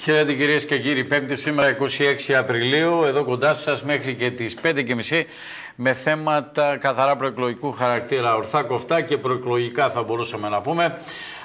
Χαίρετε κυρίες και κύριοι, Πέμπτη σήμερα 26 Απριλίου, εδώ κοντά σας μέχρι και τις 5:30 με θέματα καθαρά προεκλογικού χαρακτήρα, ορθά κοφτά και προεκλογικά θα μπορούσαμε να πούμε.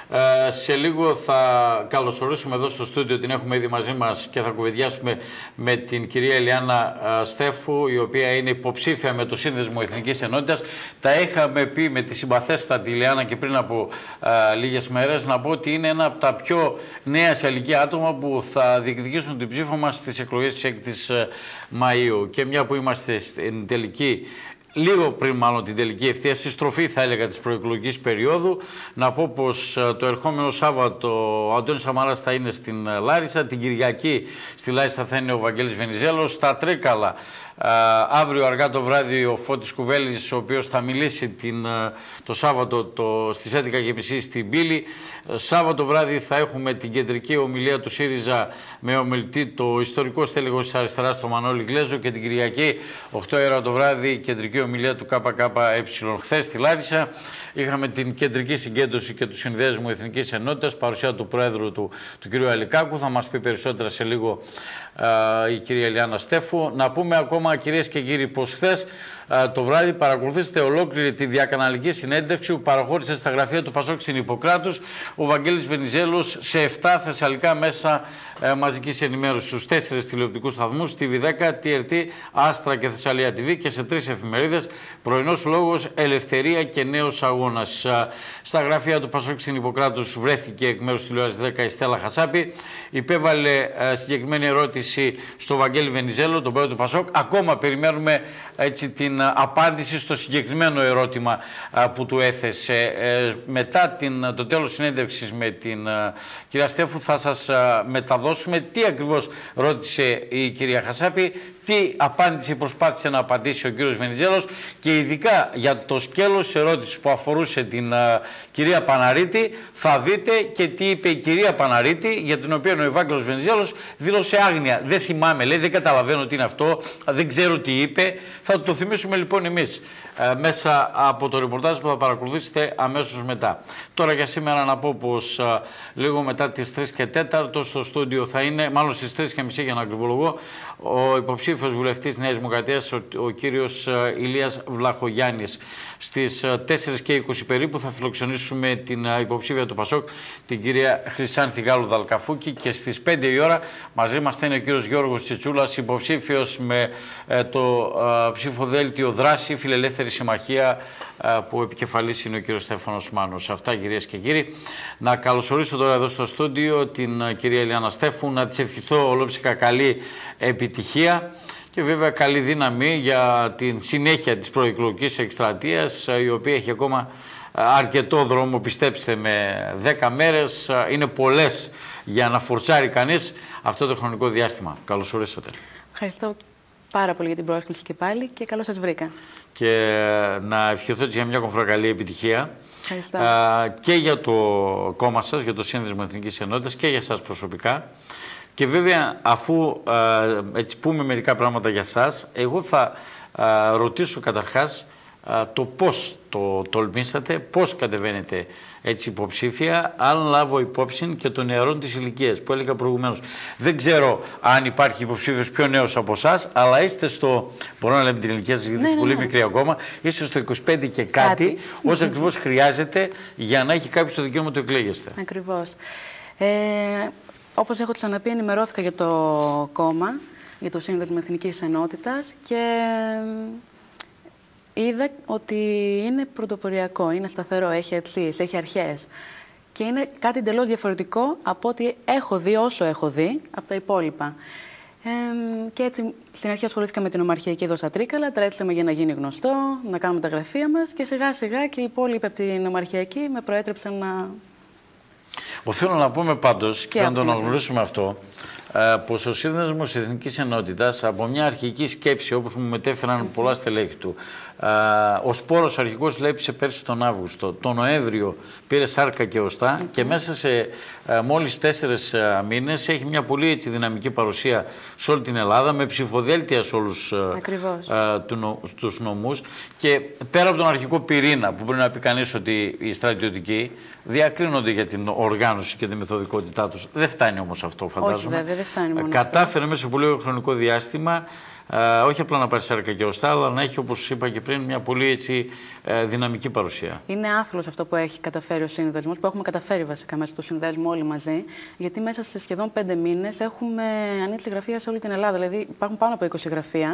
Σε λίγο θα καλωσορίσουμε εδώ στο στούντιο, την έχουμε ήδη μαζί μας και θα κουβεντιάσουμε με την κυρία Ηλιάνα Στέφου, η οποία είναι υποψήφια με το Σύνδεσμο Εθνικής Ενότητας. Τα είχαμε πει με τη συμπαθέστατη Ηλιάνα και πριν από λίγες μέρες, να πω ότι είναι ένα από τα πιο νέα σε ηλικία άτομα που θα διεκδικήσουν την ψήφο μας στις εκλογές της 6ης Μαΐου. Και μια που είμαστε στην τελική, λίγο πριν μάλλον την τελική ευθεία, στη στροφή θα έλεγα της προεκλογικής περίοδου, να πω πως το ερχόμενο Σάββατο ο Αντώνης Σαμαράς θα είναι στην Λάρισα, την Κυριακή στη Λάρισα θα είναι ο Βαγγέλης Βενιζέλος, στα Τρίκαλα αύριο αργά το βράδυ ο Φώτης Κουβέλης, ο οποίος θα μιλήσει το Σάββατο στις 11:30 στην Πύλη. Σάββατο βράδυ θα έχουμε την κεντρική ομιλία του ΣΥΡΙΖΑ με ομιλητή το ιστορικό στέλεχος της αριστεράς, το Μανώλη Γκλέζο, και την Κυριακή 8 ώρα το βράδυ κεντρική ομιλία του ΚΚΕ. Χθες στη Λάρισα είχαμε την κεντρική συγκέντρωση και του Συνδέσμου Εθνικής Ενότητας, παρουσία του Πρόεδρου του κ. Αλικάκου. Θα μας πει περισσότερα σε λίγο η κυρία Ηλιάνα Στέφου. Να πούμε ακόμα, κυρίες και κύριοι, πως χθες το βράδυ παρακολουθήσετε ολόκληρη τη διακαναλική συνέντευξη που παραχώρησε στα γραφεία του Πασόκ στην Ιπποκράτους ο Βαγγέλης Βενιζέλος σε 7 θεσσαλικά μέσα μαζικής ενημέρωσης, στους 4 τηλεοπτικούς σταθμούς, TV10, TRT, Άστρα και Θεσσαλία TV, και σε 3 εφημερίδες, πρωινός λόγος, Ελευθερία και Νέος Αγώνας. Στα γραφεία του Πασόκ στην Ιπποκράτους βρέθηκε εκ μέρους του τηλεόρασης 10 η Στέλλα Χασάπη, υπέβαλε συγκεκριμένη ερώτηση στο Βαγγέλη Βενιζέλο, τον πρόεδρο του Πασόκ. Ακόμα περιμένουμε έτσι την απάντηση στο συγκεκριμένο ερώτημα που του έθεσε. Μετά το τέλος συνέντευξης με την κυρία Στέφου θα σας μεταδώσουμε τι ακριβώς ρώτησε η κυρία Χασάπη, τι απάντηση προσπάθησε να απαντήσει ο κύριος Βενιζέλος, και ειδικά για το σκέλος της ερώτησης που αφορούσε την κυρία Παναρίτη θα δείτε και τι είπε η κυρία Παναρίτη, για την οποία ο Ευάγγελος Βενιζέλος δήλωσε άγνοια. Δεν θυμάμαι, λέει, δεν καταλαβαίνω τι είναι αυτό, δεν ξέρω τι είπε. Θα το θυμίσουμε λοιπόν εμείς μέσα από το ρεπορτάζ που θα παρακολουθήσετε αμέσως μετά. Τώρα για σήμερα να πω πως λίγο μετά τις 3 και 4 στο στούντιο θα είναι, μάλλον στις 3:30 για να ακριβολογώ, ο υποψήφιος βουλευτής Νέας Δημοκρατίας, ο κύριος Ηλίας Βλαχογιάννης. Στις 4:20 περίπου θα φιλοξενήσουμε την υποψήφια του Πασόκ, την κυρία Χρυσάνθη Γάλλου Δαλκαφούκη, και στις 5 η ώρα μαζί μας θα είναι ο κύριος Γιώργος Τσιτσούλας, υποψήφιος με το ψηφοδέλτιο Δράση Φιλελεύθερη Συμμαχία, που επικεφαλής είναι ο κύριος Στέφανος Μάνος. Αυτά, κυρίες και κύριοι. Να καλωσορίσω τώρα εδώ στο στούντιο την κυρία Ηλιάνα Στέφου, να της ευχηθώ ολόψυχα καλή επιτυχία και βέβαια καλή δύναμη για την συνέχεια της προεκλογικής εκστρατείας, η οποία έχει ακόμα αρκετό δρόμο, πιστέψτε με. 10 μέρες είναι πολλές για να φορτσάρει κανείς αυτό το χρονικό διάστημα. Καλώς ορίσατε. Ευχαριστώ πάρα πολύ για την πρόσκληση και πάλι, και καλώς σας βρήκα. Και να ευχηθώ για μια ακόμη φορά καλή επιτυχία. Ευχαριστώ. Και για το κόμμα σας, για το Σύνδεσμο Εθνικής Ενότητας, και για σας προσωπικά. Και βέβαια, αφού έτσι πούμε μερικά πράγματα για σας, εγώ θα ρωτήσω καταρχάς το πώς το τολμήσατε, πώς κατεβαίνετε έτσι υποψήφια, αν λάβω υπόψη και των νεαρών της ηλικίας που έλεγα προηγουμένως. Δεν ξέρω αν υπάρχει υποψήφιος πιο νέος από εσάς, αλλά είστε στο, μπορώ να λέμε την ηλικία σας γιατί είστε πολύ μικρή ακόμα, είστε στο 25 και κάτι, όσο ακριβώς χρειάζεται για να έχει κάποιος το δικαίωμα του εκλέγεστε. Ακριβώς. Όπως έχω ξαναπεί, ενημερώθηκα για το κόμμα, για το Σύνδεσμο Εθνικής Ενότητας, και είδα ότι είναι πρωτοποριακό, είναι σταθερό, έχει αξίες, έχει αρχές. Και είναι κάτι εντελώς διαφορετικό από ό,τι έχω δει, όσο έχω δει, από τα υπόλοιπα. Και έτσι στην αρχή ασχολήθηκα με την ομαρχιακή εδώ στα Τρίκαλα, τρέξαμε για να γίνει γνωστό, να κάνουμε τα γραφεία μας, και σιγά σιγά και οι υπόλοιποι από την ομαρχιακή με προέτρεψαν να... Οφείλω να πούμε πάντως, και να το αναγνωρίσουμε αυτό, πως ο Σύνδεσμος Εθνικής Ενότητας, από μια αρχική σκέψη, όπως μου μετέφεραν πολλά στελέχη του, Ο σπόρος αρχικός λέπισε πέρσι τον Αύγουστο. Τον Νοέμβριο πήρε σάρκα και οστά και μέσα σε μόλις 4 μήνες έχει μια πολύ δυναμική παρουσία σε όλη την Ελλάδα, με ψηφοδέλτια σε όλους τους νομούς. Και πέρα από τον αρχικό πυρήνα, που μπορεί να πει κανείς ότι οι στρατιωτικοί διακρίνονται για την οργάνωση και τη μεθοδικότητά τους. Δεν φτάνει όμως αυτό, φαντάζομαι. Όχι, βέβαια, δεν φτάνει μόνο κατάφερε μέσα σε πολύ χρονικό διάστημα όχι απλά να πάρει σάρκα και οστά, αλλά να έχει, όπως είπα και πριν, μια πολύ δυναμική παρουσία. Είναι άθλος αυτό που έχει καταφέρει ο σύνδεσμος, που έχουμε καταφέρει βασικά μέσα του συνδέσμου όλοι μαζί, γιατί μέσα σε σχεδόν 5 μήνες έχουμε ανοίξει γραφεία σε όλη την Ελλάδα. Δηλαδή υπάρχουν πάνω από 20 γραφεία.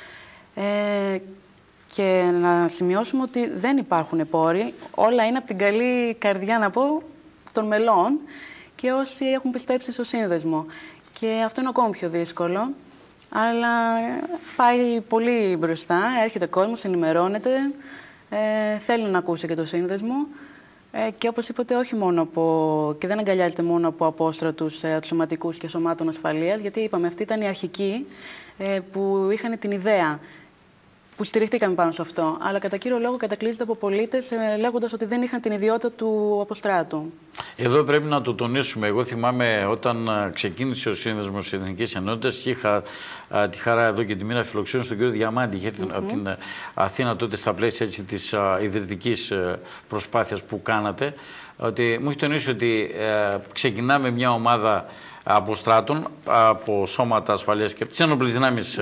Και να σημειώσουμε ότι δεν υπάρχουν πόροι. Όλα είναι από την καλή καρδιά, να πω, των μελών και όσοι έχουν πιστέψει στο σύνδεσμο. Και αυτό είναι ακόμα πιο δύσκολο. Αλλά πάει πολύ μπροστά, έρχεται κόσμος, ενημερώνεται, θέλει να ακούσει και το σύνδεσμο. Και όπως είπατε, όχι μόνο και δεν αγκαλιάζεται μόνο από απόστρατους αξιωματικούς και σωμάτων ασφαλείας, γιατί είπαμε, αυτοί ήταν οι αρχικοί που είχαν την ιδέα, που στηριχτήκαμε πάνω σε αυτό. Αλλά κατά κύριο λόγο κατακλείζεται από πολίτες λέγοντας ότι δεν είχαν την ιδιότητα του αποστράτου. Εδώ πρέπει να το τονίσουμε. Εγώ θυμάμαι όταν ξεκίνησε ο Σύνδεσμος της Εθνικής Ενότητας και είχα τη χαρά εδώ και τη μοίρα φιλοξενία στον κύριο Διαμάντη. Είχε έρθει από την Αθήνα τότε στα πλαίσια της ιδρυτικής προσπάθειας που κάνατε. Ότι μου έχει τονίσει ότι ξεκινάμε μια ομάδα αποστράτων από σώματα ασφαλείας και από τις ένοπλες δυνάμεις.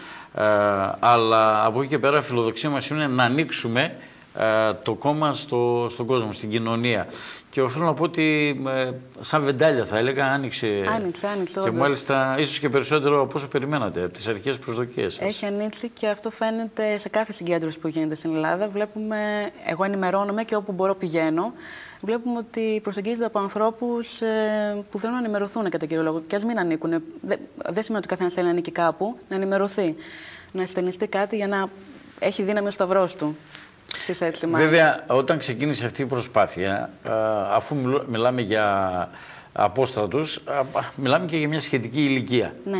Αλλά από εκεί και πέρα η φιλοδοξία μας είναι να ανοίξουμε το κόμμα στον κόσμο, στην κοινωνία. Και οφείλω να πω ότι σαν βεντάλια θα έλεγα άνοιξε και μάλιστα ίσως και περισσότερο από όσο περιμένατε, από τις αρχικές προσδοκίες σας. Έχει ανοίξει και αυτό φαίνεται σε κάθε συγκέντρωση που γίνεται στην Ελλάδα. Βλέπουμε, εγώ ενημερώνομαι και όπου μπορώ πηγαίνω. Βλέπουμε ότι προσεγγίζεται από ανθρώπους που θέλουν να ενημερωθούν κατά κύριο λόγο. Και ας μην ανήκουν. Δεν σημαίνει ότι καθένας θέλει να ανήκει κάπου, να ενημερωθεί. Να αισθενιστεί κάτι για να έχει δύναμη ο σταυρός του. Βέβαια, όταν ξεκίνησε αυτή η προσπάθεια, αφού μιλάμε για απόστρατους, μιλάμε και για μια σχετική ηλικία. Ναι.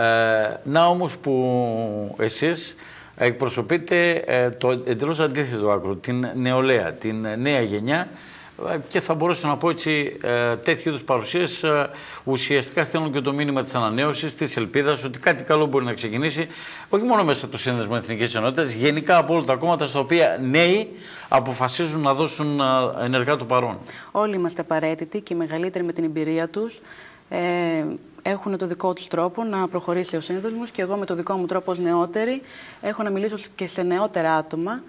Να όμως που εσείς εκπροσωπείτε το εντελώς αντίθετο άκρο, την νεολαία, την νέα γενιά, και θα μπορούσα να πω έτσι, τέτοιου είδους παρουσίες ουσιαστικά στέλνουν και το μήνυμα της ανανέωσης, της ελπίδας ότι κάτι καλό μπορεί να ξεκινήσει, όχι μόνο μέσα από το Σύνδεσμο Εθνικής Ενότητας, γενικά από όλα τα κόμματα στα οποία νέοι αποφασίζουν να δώσουν ενεργά το παρόν. Όλοι είμαστε απαραίτητοι και οι μεγαλύτεροι με την εμπειρία τους έχουν το δικό τους τρόπο να προχωρήσει ο Σύνδεσμος και εγώ με το δικό μου τρόπο ως νεότερη έχω να μιλήσω και σε νεότερα άτομα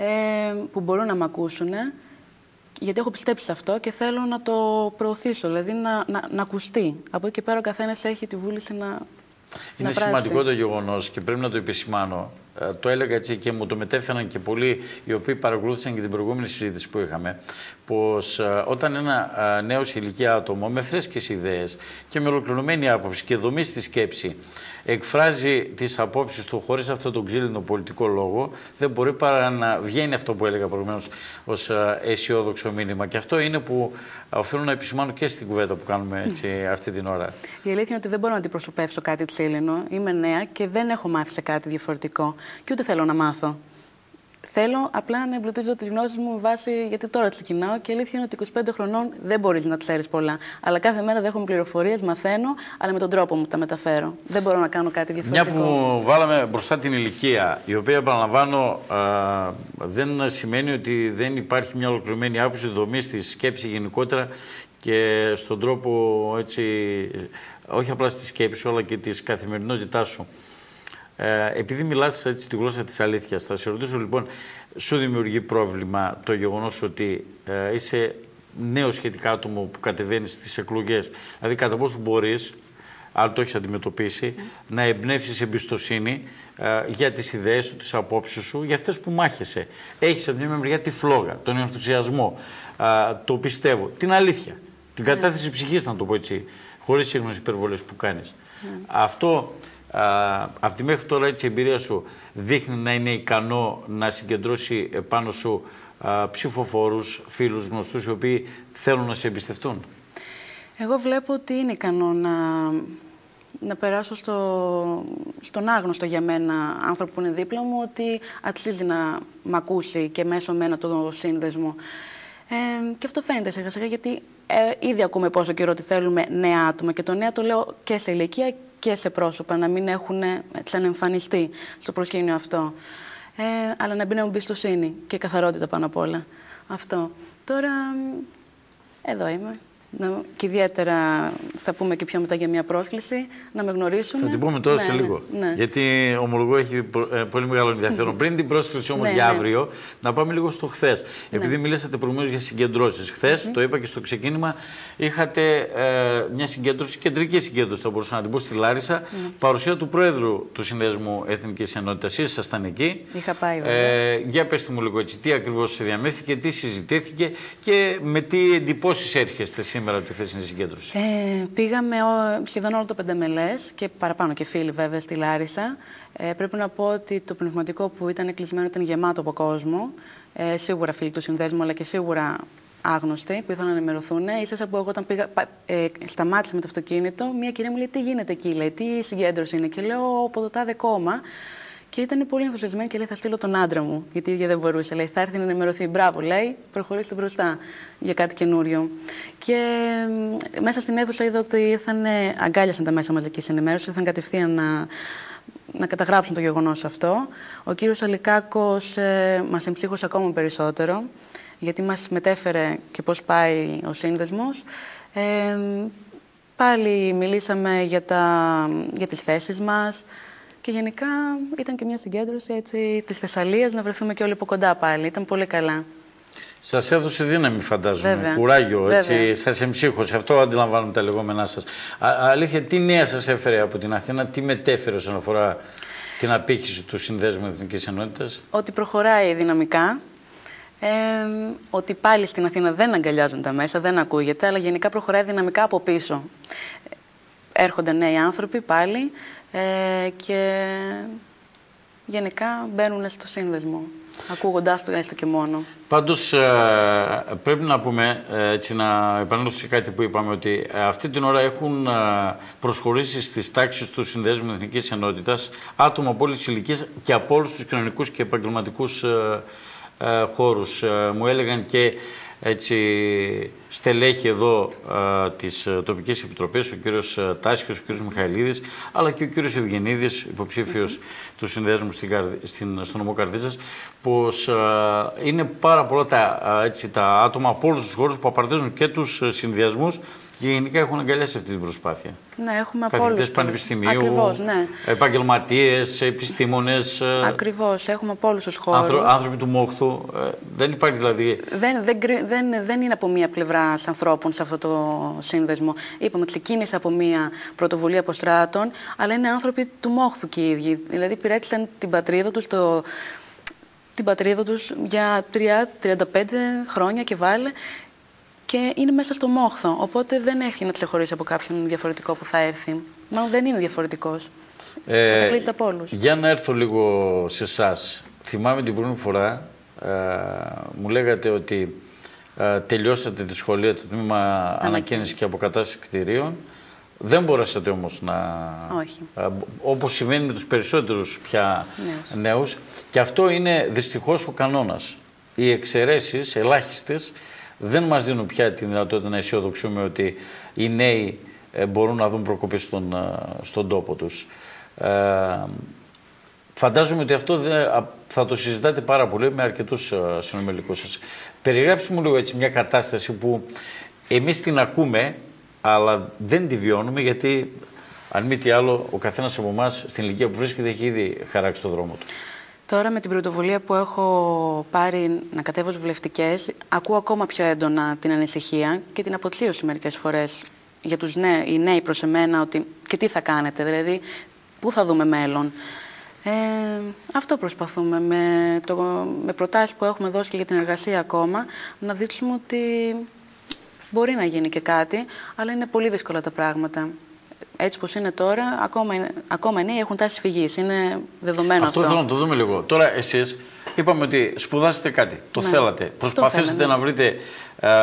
που μπορούν να μ' ακούσουν. Γιατί έχω πιστέψει σε αυτό και θέλω να το προωθήσω, δηλαδή να ακουστεί. Από εκεί και πέρα ο καθένας έχει τη βούληση να είναι σημαντικό το γεγονός και πρέπει να το επισημάνω. Το έλεγα έτσι και μου το μετέφεραν και πολλοί οι οποίοι παρακολούθησαν και την προηγούμενη συζήτηση που είχαμε, πως όταν ένα νέο σε ηλικία άτομο με φρέσκες ιδέες και με ολοκληρωμένη άποψη και δομή στη σκέψη εκφράζει τις απόψεις του χωρίς αυτό τον ξύλινο πολιτικό λόγο, δεν μπορεί παρά να βγαίνει αυτό που έλεγα προηγουμένως ως αισιόδοξο μήνυμα. Και αυτό είναι που οφείλω να επισημάνω και στην κουβέντα που κάνουμε έτσι, αυτή την ώρα. Η αλήθεια είναι ότι δεν μπορώ να αντιπροσωπεύσω κάτι ξύλινο. Είμαι νέα και δεν έχω μάθει σε κάτι διαφορετικό. Και ούτε θέλω να μάθω. Θέλω απλά να εμπλουτίζω τις γνώσεις μου με βάση, γιατί τώρα ξεκινάω και η αλήθεια είναι ότι 25 χρονών δεν μπορείς να ξέρεις πολλά. Αλλά κάθε μέρα δέχομαι πληροφορίες, μαθαίνω, αλλά με τον τρόπο μου τα μεταφέρω. Δεν μπορώ να κάνω κάτι διαφορετικό. Μια που βάλαμε μπροστά την ηλικία, η οποία επαναλαμβάνω δεν σημαίνει ότι δεν υπάρχει μια ολοκληρωμένη άποψη δομή στη σκέψη γενικότερα και στον τρόπο έτσι, όχι απλά στη σκέψη σου, αλλά και της καθημερινότητάς σου. Επειδή μιλάς έτσι τη γλώσσα της αλήθειας, θα σε ρωτήσω λοιπόν, σου δημιουργεί πρόβλημα το γεγονός ότι είσαι νέο σχετικά άτομο που κατεβαίνεις στις εκλογές, δηλαδή κατά πόσο μπορείς, αν το έχεις αντιμετωπίσει, να εμπνεύσεις εμπιστοσύνη για τις ιδέες σου, τις απόψεις σου, για αυτές που μάχεσαι. Έχεις από μια μεριά τη φλόγα, τον ενθουσιασμό, το πιστεύω, την αλήθεια, την κατάθεση ψυχής, να το πω έτσι, χωρίς σύγχρονες υπερβολές που κάνεις. Αυτό από τη μέχρι τώρα έτσι, η εμπειρία σου δείχνει να είναι ικανό να συγκεντρώσει πάνω σου ψηφοφόρους, φίλους, γνωστούς οι οποίοι θέλουν να σε εμπιστευτούν? Εγώ βλέπω ότι είναι ικανό να περάσω στον άγνωστο για μένα άνθρωπο που είναι δίπλα μου ότι αξίζει να μ' ακούσει και μέσω μένα το σύνδεσμο. Και αυτό φαίνεται σιγά σιγά, γιατί ήδη ακούμε πόσο καιρό ότι θέλουμε νέα άτομα, και το νέα το λέω και σε ηλικία και σε πρόσωπα, να μην έχουν ξαναεμφανιστεί στο προσκήνιο αυτό. Αλλά να μπει να μου εμπιστοσύνη και καθαρότητα πάνω απ' όλα. Αυτό. Τώρα, εδώ είμαι. Και ιδιαίτερα θα πούμε και πιο μετά για μια πρόσκληση, να με γνωρίσουν. Θα την πούμε τώρα σε λίγο. Ναι. Γιατί ομολογώ έχει πολύ μεγάλο ενδιαφέρον. Πριν την πρόσκληση όμως για αύριο, να πάμε λίγο στο χθες. Επειδή μιλήσατε προηγουμένως για συγκεντρώσεις. Χθες, το είπα και στο ξεκίνημα, είχατε μια συγκέντρωση, κεντρική συγκέντρωση, θα μπορούσα να την πω, στη Λάρισα. Παρουσία του Πρόεδρου του Συνδέσμου Εθνικής Ενότητας. Εσείς ήσασταν εκεί. Είχα πάει, βέβαια. Για πέστε μου λίγο έτσι, τι ακριβώς διαμέθηκε, τι συζητήθηκε και με τι εντυπώσεις έρχεστε σήμερα από τη χθεσινή συγκέντρωση. Πήγαμε σχεδόν όλο το πενταμελές και παραπάνω και φίλοι βέβαια στη Λάρισα. Πρέπει να πω ότι το πνευματικό που ήταν κλεισμένο ήταν γεμάτο από κόσμο. Σίγουρα φίλοι του συνδέσμου, αλλά και σίγουρα άγνωστοι που ήθελαν να ενημερωθούν. Ίσα που εγώ όταν σταμάτησα με το αυτοκίνητο, μια κυρία μου λέει: τι γίνεται εκεί, λέει, τι συγκέντρωση είναι. Και λέω: από το τάδε κόμμα. Και ήταν πολύ ενθουσιασμένη και λέει: θα στείλω τον άντρα μου, γιατί η ίδια δεν μπορούσε. Λέει: θα έρθει να ενημερωθεί. Μπράβο, λέει, προχωρήστε μπροστά για κάτι καινούριο. Και μέσα στην αίθουσα είδα ότι ήρθαν, αγκάλιασαν τα μέσα μαζικής ενημέρωσης, ήρθαν κατευθείαν να καταγράψουν το γεγονός αυτό. Ο κύριος Αλικάκος μας εμψύχωσε ακόμα περισσότερο, γιατί μας μετέφερε και πώς πάει ο σύνδεσμος. Πάλι μιλήσαμε για τις θέσεις μας. Και γενικά ήταν και μια συγκέντρωση έτσι, της Θεσσαλίας, να βρεθούμε και όλοι από κοντά πάλι. Ήταν πολύ καλά. Σας έδωσε δύναμη, φαντάζομαι, βέβαια. κουράγιο, έτσι, σας εμψύχωσε. Αυτό αντιλαμβάνομαι τα λεγόμενά σας. Αλήθεια, τι νέα σας έφερε από την Αθήνα, τι μετέφερε όσον αφορά την απήχηση του Συνδέσμου Εθνικής Ενότητας? Ότι προχωράει δυναμικά, ότι πάλι στην Αθήνα δεν αγκαλιάζουν τα μέσα, δεν ακούγεται, αλλά γενικά προχωράει δυναμικά από πίσω. Έρχονται νέοι άνθρωποι πάλι. Και γενικά μπαίνουν στο σύνδεσμο, ακούγοντάς το έστω και μόνο. Πάντως πρέπει να πούμε, έτσι, να επανέλθω σε κάτι που είπαμε, ότι αυτή την ώρα έχουν προσχωρήσει στις τάξεις του Συνδέσμου Εθνικής Ενότητας άτομα από όλες τις ηλικίες και από όλους τους κοινωνικούς και επαγγελματικούς χώρους. Μου έλεγαν και έτσι, στελέχη εδώ της τοπικής επιτροπής, ο κύριος Τάσιος, ο κύριος Μιχαηλίδης, αλλά και ο κύριος Ευγενίδης, υποψήφιος του Συνδέσμου στο νομό Καρδίτσας, πως είναι πάρα πολλά τα άτομα από όλους τους χώρους που απαρτίζουν και τους συνδυασμούς και γενικά έχουν αγκαλιάσει αυτή την προσπάθεια. Ναι, έχουμε από όλους. Καθηγητές πανεπιστημίου, ακριβώς, ναι. επαγγελματίες, επιστήμονες. Ακριβώς, έχουμε από όλους τους χώρους. Άνθρωποι του μόχθου. Δεν υπάρχει δηλαδή. Δεν είναι από μία πλευρά ανθρώπων σε αυτό το σύνδεσμο. Είπαμε, ξεκίνησε από μία πρωτοβουλία αποστράτων, αλλά είναι άνθρωποι του μόχθου και οι ίδιοι. Δηλαδή, υπηρέτησαν την πατρίδα τους για 35 χρόνια και βάλε. Και είναι μέσα στο μόχθο, οπότε δεν έχει να ξεχωρίσει από κάποιον διαφορετικό που θα έρθει. Μάλλον δεν είναι διαφορετικός. Κατακλείζεται από όλους. Για να έρθω λίγο σε εσάς. Θυμάμαι την πρώτη φορά, μου λέγατε ότι τελειώσατε τη σχολεία, το τμήμα ανακαίνιση και αποκατάσταση κτηρίων. Δεν μπορέσατε όμως να... Όχι. Όπως συμβαίνει με τους περισσότερους πια νέους. Και αυτό είναι δυστυχώς ο κανόνας. Οι εξαιρέσεις, ελάχιστες, δεν μας δίνουν πια τη δυνατότητα να αισιοδοξούμε ότι οι νέοι μπορούν να δουν προκοπή στον τόπο τους. Φαντάζομαι ότι αυτό θα το συζητάτε πάρα πολύ με αρκετούς συνομιλικούς σας. Περιγράψτε μου λίγο έτσι μια κατάσταση που εμείς την ακούμε, αλλά δεν τη βιώνουμε, γιατί αν μη τι άλλο ο καθένας από εμάς στην ηλικία που βρίσκεται έχει ήδη χαράξει το δρόμο του. Τώρα με την πρωτοβουλία που έχω πάρει να κατέβω στις βουλευτικές, ακούω ακόμα πιο έντονα την ανησυχία και την αποθλίωση μερικές φορές για τους οι νέοι προς εμένα, ότι και τι θα κάνετε, δηλαδή πού θα δούμε μέλλον. Αυτό προσπαθούμε με προτάσεις που έχουμε δώσει και για την εργασία ακόμα, να δείξουμε ότι μπορεί να γίνει και κάτι, αλλά είναι πολύ δύσκολα τα πράγματα. Έτσι πως είναι τώρα, ακόμα οι νέοι έχουν τάση φυγής. Είναι δεδομένο αυτό. Αυτό θέλω να το δούμε λίγο. Τώρα εσείς είπαμε ότι σπουδάσετε κάτι, το θέλατε. Προσπαθήσατε να βρείτε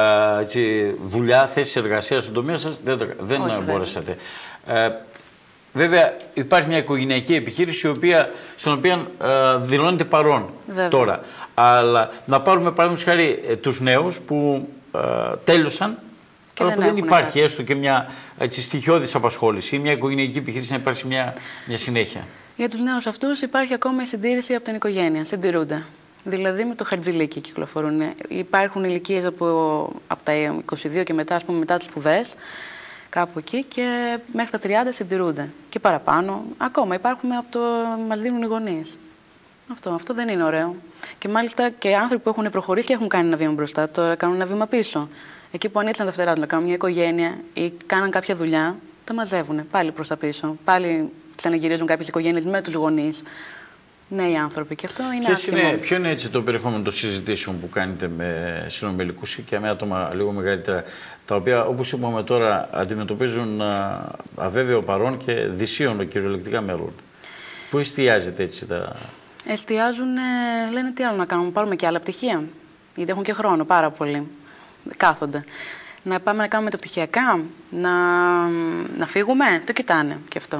δουλειά, θέση εργασίας στον τομέα σας, δεν μπορέσατε. Βέβαια, υπάρχει μια οικογενειακή επιχείρηση στην οποία δηλώνεται παρόν τώρα. Αλλά να πάρουμε παραδείγματος χάρη τους νέους που τέλειωσαν, και αλλά που δεν υπάρχει κάτι. έστω και μια στοιχειώδης απασχόληση ή μια οικογενειακή επιχείρηση να υπάρξει μια συνέχεια. Για τους νέους αυτούς υπάρχει ακόμα η συντήρηση από την οικογένεια, συντηρούνται. Δηλαδή με το χαρτζηλίκι κυκλοφορούν. Υπάρχουν ηλικίες από τα 22 και μετά, ας πούμε, μετά τις σπουδές, κάπου εκεί, και μέχρι τα 30 συντηρούνται. Και παραπάνω. Ακόμα υπάρχουν μας δίνουν οι γονείς. Αυτό δεν είναι ωραίο. Και μάλιστα και άνθρωποι που έχουν προχωρήσει και έχουν κάνει ένα βήμα μπροστά, τώρα κάνουν ένα βήμα πίσω. Εκεί που ανήλθαν τα φτερά τους να κάνουν μια οικογένεια ή κάναν κάποια δουλειά, τα μαζεύουν πάλι προς τα πίσω. Πάλι ξαναγυρίζουν κάποιες οικογένειες με τους γονείς. Νέοι άνθρωποι. Και αυτό είναι άσχημο. Ποιο είναι έτσι το περιεχόμενο των συζητήσεων που κάνετε με συνομιλικούς και με άτομα λίγο μεγαλύτερα, τα οποία, όπως είπαμε τώρα, αντιμετωπίζουν αβέβαιο παρόν και δυσίωνο κυριολεκτικά μέλλον? Πού εστιάζετε έτσι τα... Εστιάζουν, λένε τι άλλο να κάνουμε, πάρουμε και άλλα πτυχία. Γιατί έχουν και χρόνο πάρα πολύ. Κάθονται. Να πάμε να κάνουμε μεταπτυχιακά, να φύγουμε, το κοιτάνε και αυτό.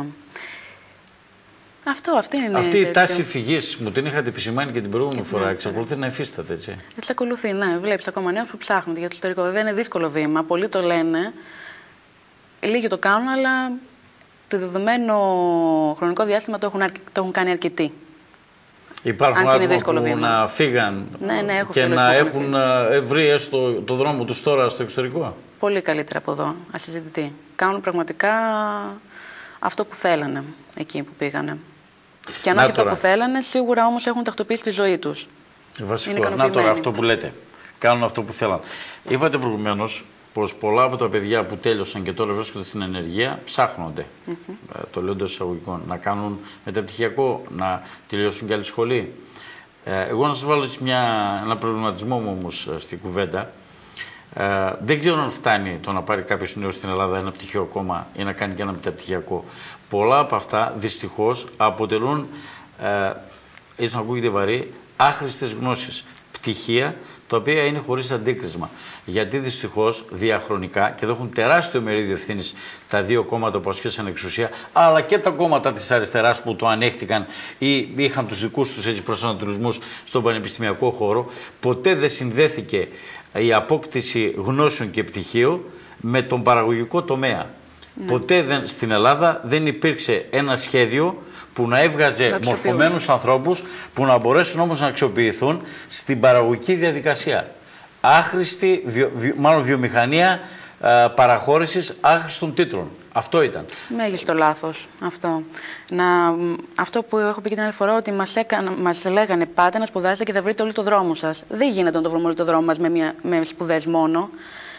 Αυτή η τάση φυγής, μου την είχατε επισημάνει και την προηγούμενη φορά, εξακολουθεί να υφίσταται, έτσι? Εξακολουθεί, ναι. Βλέπεις ακόμα νέους που ψάχνονται για το ιστορικό. Βέβαια είναι δύσκολο βήμα. Πολλοί το λένε, λίγοι το κάνουν, αλλά το δεδομένο χρονικό διάστημα το έχουν κάνει αρκετοί. Υπάρχουν άτομα που να φύγαν και να έχουν βρει έστω το δρόμο τους τώρα στο εξωτερικό. Πολύ καλύτερα από εδώ, ασυζητητή. Κάνουν πραγματικά αυτό που θέλανε εκεί που πήγανε. Και αν όχι αυτό που θέλανε, σίγουρα όμως έχουν τακτοποιήσει τη ζωή τους. Βασικό. Να τώρα αυτό που λέτε. Κάνουν αυτό που θέλανε. Είπατε προηγουμένως πως πολλά από τα παιδιά που τέλειωσαν και τώρα βρίσκονται στην ανεργία ψάχνονται, το λέω εντός εισαγωγικών, να κάνουν μεταπτυχιακό, να τελειώσουν και άλλη σχολή. Εγώ να σας βάλω ένα προβληματισμό μου όμως στην κουβέντα. Δεν ξέρω αν φτάνει το να πάρει κάποιος νέος στην Ελλάδα ένα πτυχίο ακόμα ή να κάνει και ένα μεταπτυχιακό. Πολλά από αυτά δυστυχώς αποτελούν, έτσι να ακούγεται βαρύ, άχρηστες γνώσεις. Πτυχία τα οποία είναι χωρίς αντίκρισμα. Γιατί δυστυχώς διαχρονικά, και εδώ έχουν τεράστιο μερίδιο ευθύνης τα δύο κόμματα που ασκήσαν εξουσία, αλλά και τα κόμματα της αριστεράς που το ανέχτηκαν ή είχαν τους δικούς τους προσανατολισμούς στον πανεπιστημιακό χώρο, ποτέ δεν συνδέθηκε η απόκτηση γνώσεων και πτυχίου με τον παραγωγικό τομέα. Ποτέ στην Ελλάδα δεν υπήρξε ένα σχέδιο που να έβγαζε μορφωμένους ανθρώπους που να μπορέσουν όμως να αξιοποιηθούν στην παραγωγική διαδικασία. Άχρηστη, μάλλον βιομηχανία παραχώρησης άχρηστων τίτλων. Αυτό ήταν. Μέγιστο λάθος αυτό. Αυτό που έχω πει και την άλλη φορά, ότι μας λέγανε πάτε να σπουδάσετε και θα βρείτε όλο το δρόμο σας. Δεν γίνεται να το βρούμε όλο το δρόμο μας με σπουδές μόνο.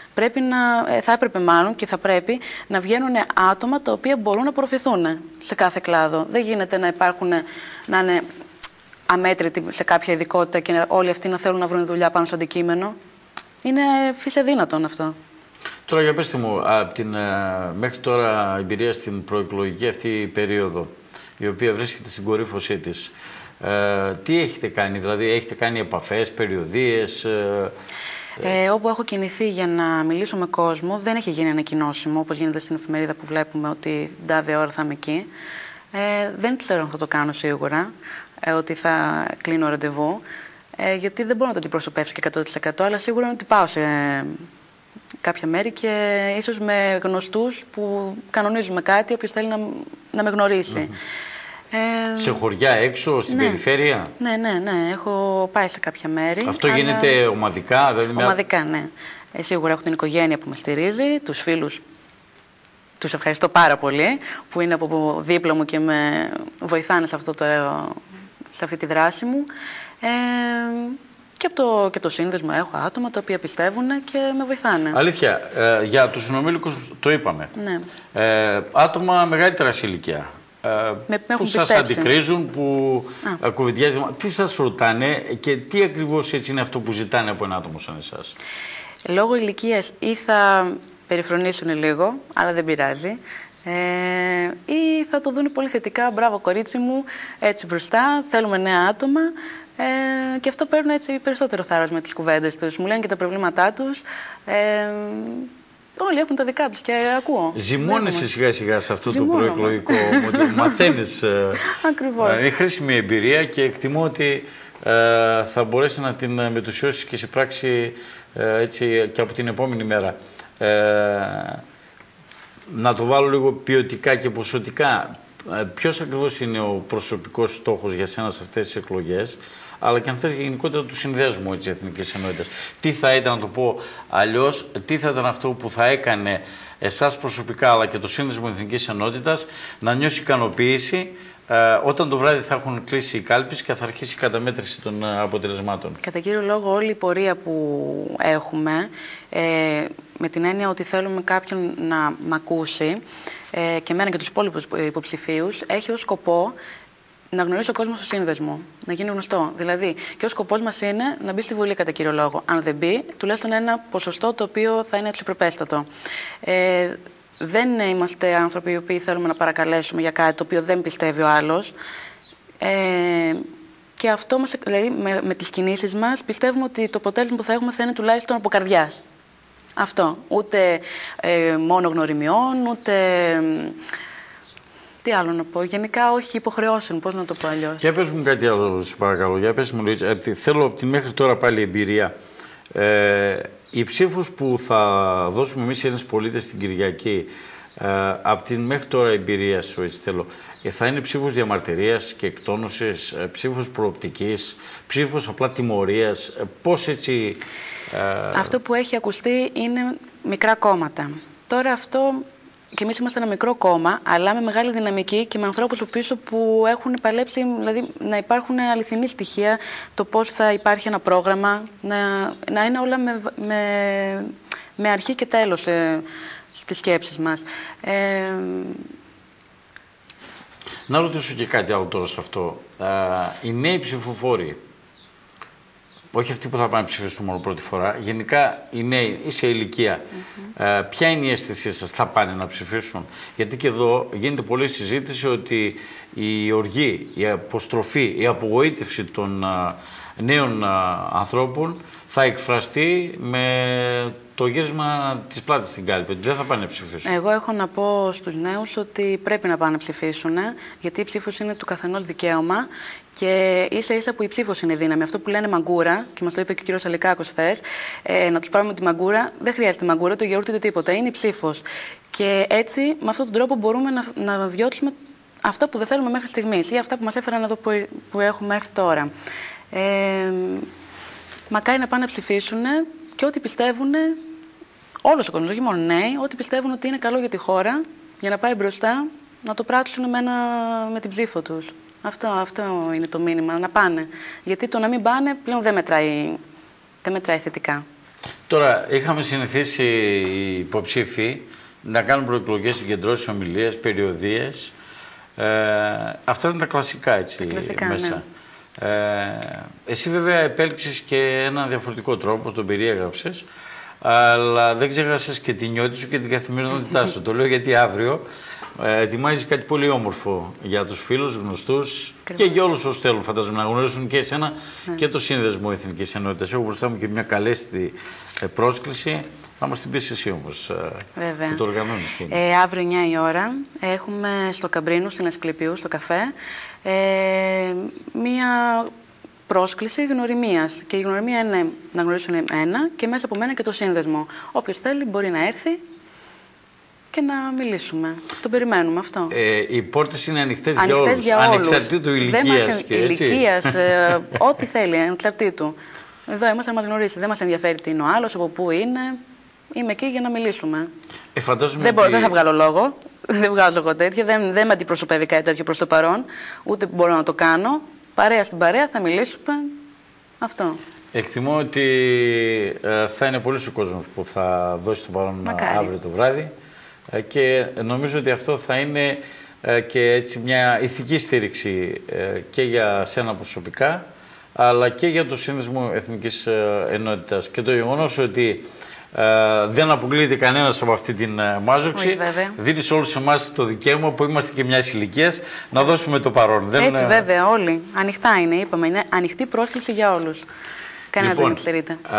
Θα έπρεπε μάλλον και θα πρέπει να βγαίνουν άτομα τα οποία μπορούν να απορροφηθούν σε κάθε κλάδο. Δεν γίνεται να είναι αμέτρητοι σε κάποια ειδικότητα και όλοι αυτοί να θέλουν να βρουν δουλειά πάνω στο αντικείμενο. Είναι φύση αδύνατον αυτό. Τώρα για πέστε μου, από την μέχρι τώρα εμπειρία στην προεκλογική αυτή περίοδο, η οποία βρίσκεται στην κορύφωσή της, τι έχετε κάνει, δηλαδή έχετε κάνει επαφές, περιοδίες? Όπου έχω κινηθεί για να μιλήσω με κόσμο, δεν έχει γίνει ανακοινώσιμο, όπως γίνεται στην εφημερίδα που βλέπουμε ότι την τάδε ώρα θα είμαι εκεί. Δεν ξέρω αν θα το κάνω σίγουρα, ότι θα κλείνω ραντεβού, γιατί δεν μπορώ να το αντιπροσωπεύσω και 100%, αλλά σίγουρα είναι ότι πάω σε κάποια μέρη και ίσως με γνωστούς που κανονίζουμε κάτι, όποιος θέλει να με γνωρίσει. Σε χωριά έξω, στην περιφέρεια? Ναι, έχω πάει σε κάποια μέρη. Αυτό γίνεται ομαδικά? Δηλαδή ομαδικά, ναι. Σίγουρα έχω την οικογένεια που με στηρίζει, τους φίλους, τους ευχαριστώ πάρα πολύ, που είναι από δίπλα μου και με βοηθάνε σε αυτή τη δράση μου. Και το σύνδεσμο έχω άτομα τα οποία πιστεύουν και με βοηθάνε. Αλήθεια, για τους συνομήλικους το είπαμε. Ναι. Άτομα μεγαλύτερας ηλικία. Που σας αντικρίζουν, που κουβεντιάζει. Τι σας ρωτάνε και τι ακριβώς έτσι είναι αυτό που ζητάνε από ένα άτομο σαν εσάς? Λόγω ηλικίας ή θα περιφρονήσουν λίγο, αλλά δεν πειράζει, ή θα το δουν πολύ θετικά. Μπράβο κορίτσι μου, έτσι μπροστά, θέλουμε νέα άτομα. Και αυτό παίρνουν έτσι περισσότερο θάρρος με τις κουβέντες τους. Μου λένε και τα προβλήματά τους. Όλοι έχουν τα δικά τους και ακούω. Ζυμώνεσαι σιγά-σιγά σε αυτό το προεκλογικό, ότι μαθαίνεις. Ακριβώς. Είναι χρήσιμη εμπειρία και εκτιμώ ότι θα μπορέσει να την μετουσιώσεις και σε πράξη έτσι, και από την επόμενη μέρα. Να το βάλω λίγο ποιοτικά και ποσοτικά. Ποιος ακριβώς είναι ο προσωπικός στόχος για σένα σε αυτές τις εκλογές, αλλά και αν θες γενικότερα του συνδέσμου της Εθνικής Ενότητας. Τι θα ήταν, να το πω αλλιώς, τι θα ήταν αυτό που θα έκανε εσάς προσωπικά, αλλά και το Σύνδεσμο Εθνικής Ενότητας να νιώσει ικανοποίηση όταν το βράδυ θα έχουν κλείσει οι κάλπες και θα αρχίσει η καταμέτρηση των αποτελεσμάτων. Κατά κύριο λόγο, όλη η πορεία που έχουμε, με την έννοια ότι θέλουμε κάποιον να μ' ακούσει, και εμένα και τους υπόλοιπους υποψηφίους, έχει ως σκοπό να γνωρίσει ο κόσμος στο σύνδεσμο, να γίνει γνωστό. Δηλαδή, και ο σκοπός μας είναι να μπει στη Βουλή κατά κύριο λόγο. Αν δεν μπει, τουλάχιστον ένα ποσοστό το οποίο θα είναι αξιοπρεπέστατο. Δεν είμαστε άνθρωποι οι οποίοι θέλουμε να παρακαλέσουμε για κάτι το οποίο δεν πιστεύει ο άλλος. Και αυτό μας, δηλαδή, με τις κινήσεις μας πιστεύουμε ότι το αποτέλεσμα που θα έχουμε θα είναι τουλάχιστον από καρδιάς. Αυτό. Ούτε μόνο γνωριμιών, ούτε. Τι άλλο να πω. Γενικά, όχι υποχρεώσεων. Πώς να το πω αλλιώς. Για πες μου κάτι άλλο, σε παρακαλώ. Για πες μου, θέλω από τη μέχρι τώρα πάλι εμπειρία. Οι ψήφους που θα δώσουμε εμείς οι Έλληνες πολίτες στην Κυριακή, από την μέχρι τώρα εμπειρία σου, έτσι θέλω, θα είναι ψήφους διαμαρτυρίας και εκτόνωσης, ψήφους προοπτικής, ψήφους απλά τιμωρίας, πώς έτσι. Αυτό που έχει ακουστεί είναι μικρά κόμματα. Τώρα αυτό, και εμείς είμαστε ένα μικρό κόμμα, αλλά με μεγάλη δυναμική και με ανθρώπους πίσω που έχουν παλέψει, δηλαδή να υπάρχουν αληθινή στοιχεία, το πώς θα υπάρχει ένα πρόγραμμα, να είναι όλα με αρχή και τέλος στις σκέψεις μας. Να ρωτήσω και κάτι άλλο τώρα σε αυτό. Οι νέοι ψηφοφόροι, όχι αυτοί που θα πάνε να ψηφίσουν μόνο πρώτη φορά, γενικά οι νέοι ή σε ηλικία, ποια είναι η αίσθησή σας, θα πάνε να ψηφίσουν? Γιατί και εδώ γίνεται πολλή συζήτηση ότι η οργή, η αποστροφή, η απογοήτευση των νέων ανθρώπων θα εκφραστεί με το γύρισμα της πλάτης στην κάλπη, ότι δεν θα πάνε να ψηφίσουν. Εγώ έχω να πω στους νέους ότι πρέπει να πάνε να ψηφίσουν, γιατί η ψήφος είναι του καθενός δικαίωμα και ίσα-ίσα που η ψήφος είναι δύναμη. Αυτό που λένε μαγκούρα, και μας το είπε και ο κύριος Αλικάκος χθες, να τους πάρουμε τη μαγκούρα, δεν χρειάζεται μαγκούρα, το γιαούρτι ούτε τίποτα, είναι η ψήφος. Και έτσι, με αυτόν τον τρόπο μπορούμε να διώξουμε αυτά που δεν θέλουμε μέχρι στιγμής ή αυτά που μας έφεραν εδώ που έχουμε έρθει τώρα. Μακάρι να πάνε να ψηφίσουν και ό,τι πιστεύουν, όλος ο κόσμος, όχι μόνο νέοι, ό,τι πιστεύουν ότι είναι καλό για τη χώρα, για να πάει μπροστά, να το πράξουν με την ψήφο τους. Αυτό είναι το μήνυμα, να πάνε. Γιατί το να μην πάνε πλέον δεν μετράει θετικά. Τώρα, είχαμε συνηθίσει οι υποψήφοι να κάνουν προεκλογικές συγκεντρώσεις, ομιλίες, περιοδίες. Αυτά είναι τα κλασικά, έτσι, μέσα. Ναι. Εσύ βέβαια επέλεξες και έναν διαφορετικό τρόπο, τον περιέγραψες, αλλά δεν ξέχασες και τη νιώτη σου και την καθημερινότητά σου. Το λέω γιατί αύριο ετοιμάζεις κάτι πολύ όμορφο για τους φίλους, γνωστούς και για όλους όσους θέλουν, φαντάζομαι, να γνωρίσουν και εσένα και το Σύνδεσμο Εθνικής Ενότητας. Έχω μπροστά μου και μια καλέστη πρόσκληση. Θα μας την πεις εσύ όμως, που το οργανώνεις. Αύριο 9 η ώρα έχουμε στο Καμπρίνου, στην Ασκληπιού, στο καφέ, μία πρόσκληση γνωριμίας. Και η γνωριμία είναι να γνωρίσουν εμένα και μέσα από μένα και το σύνδεσμο. Όποιος θέλει μπορεί να έρθει και να μιλήσουμε. Το περιμένουμε αυτό. Οι πόρτες είναι ανοιχτές για όλους, ανεξαρτήτου ηλικίας. Ηλικίας, ό,τι θέλει, ανεξαρτήτου. Εδώ είμαστε να μας γνωρίσει. Δεν μας ενδιαφέρει τι είναι ο άλλος, από πού είναι. Είμαι εκεί για να μιλήσουμε. Δεν θα βγάλω λόγο. Δεν βγάζω εγώ τέτοια. Δεν με αντιπροσωπεύει κάτι τέτοιο προς το παρόν. Ούτε μπορώ να το κάνω. Παρέα στην παρέα θα μιλήσουμε. Αυτό. Εκτιμώ ότι θα είναι πολλοί ο κόσμος που θα δώσει το παρόν αύριο το βράδυ. Και νομίζω ότι αυτό θα είναι και έτσι μια ηθική στήριξη και για σένα προσωπικά, αλλά και για το Σύνδεσμο Εθνικής Ενότητας. Και το γεγονός ότι δεν αποκλείεται κανένας από αυτή την μάζοξη, δίνει σε όλους εμάς το δικαίωμα που είμαστε και μιας ηλικίας να δώσουμε το παρόν. Έτσι βέβαια, όλοι. Ανοιχτά είναι, είπαμε. Είναι ανοιχτή πρόσκληση για όλους. Κανένα δεν εξαιρείται.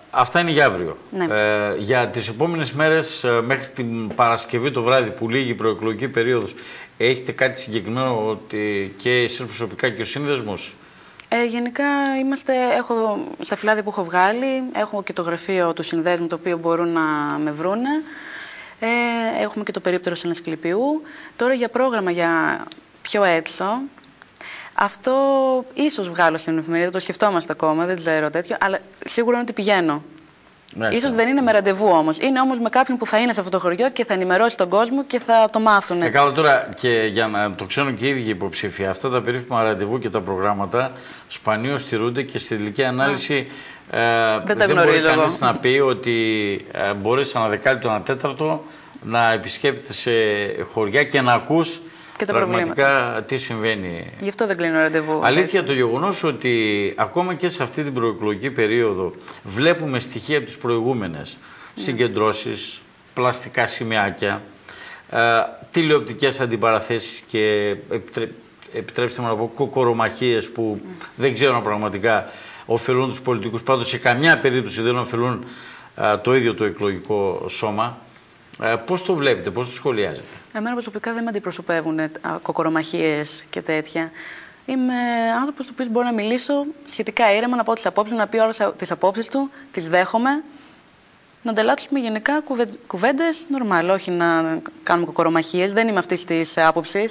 Αυτά είναι για αύριο. Ναι. Για τις επόμενες μέρες, μέχρι την Παρασκευή το βράδυ που λήγει η προεκλογική περίοδος, έχετε κάτι συγκεκριμένο ότι και εσείς προσωπικά και ο σύνδεσμος? Γενικά έχω στα φυλάδια που έχω βγάλει, έχω και το γραφείο του συνδέσμου το οποίο μπορούν να με βρούνε. Έχουμε και το περίπτερο Συνασκληπιού. Τώρα για πρόγραμμα για πιο έξω, αυτό ίσως βγάλω στην εφημερίδα, το σκεφτόμαστε ακόμα, δεν ξέρω τέτοιο, αλλά σίγουρα είναι ότι πηγαίνω. Ίσως δεν είναι με ραντεβού όμως. Είναι όμως με κάποιον που θα είναι σε αυτό το χωριό και θα ενημερώσει τον κόσμο και θα το μάθουν. Καλά, τώρα και για να το ξέρουν και οι ίδιοι υποψήφοι, αυτά τα περίφημα ραντεβού και τα προγράμματα σπανίως στηρούνται και στη τελική ανάλυση δεν μπορεί κανείς να πει ότι μπορείς ένα δεκάλεπτο, ένα τέταρτο να επισκέπτεσαι σε χωριά και να ακούς και τα πραγματικά τι συμβαίνει. Γι' αυτό δεν κλείνω ραντεβού. Αλήθεια το γεγονός ότι ακόμα και σε αυτή την προεκλογική περίοδο βλέπουμε στοιχεία από τις προηγούμενες συγκεντρώσεις, πλαστικά σημαίακια, τηλεοπτικές αντιπαραθέσεις και επιτρέψτε μου να πω κοκορομαχίες που δεν ξέρω αν πραγματικά ωφελούν τους πολιτικούς. Πάντως σε καμιά περίπτωση δεν ωφελούν το ίδιο το εκλογικό σώμα. Πώς το βλέπετε, πώς το σχολιάζετε? Εμένα προσωπικά δεν με αντιπροσωπεύουν κοκορομαχίες και τέτοια. Είμαι άνθρωπος του οποίος μπορώ να μιλήσω σχετικά ήρεμα, να πω τις απόψεις μου, να πει όλες τις απόψεις του, τις δέχομαι. Να ανταλλάξουμε γενικά κουβέντες, νορμάλ, όχι να κάνουμε κοκορομαχίες. Δεν είμαι αυτής της άποψης.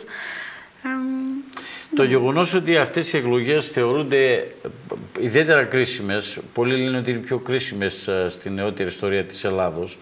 Το γεγονός ότι αυτές οι εκλογές θεωρούνται ιδιαίτερα κρίσιμες, πολλοί λένε ότι είναι πιο κρίσιμες στην νεότερη ιστορία της Ελλάδος,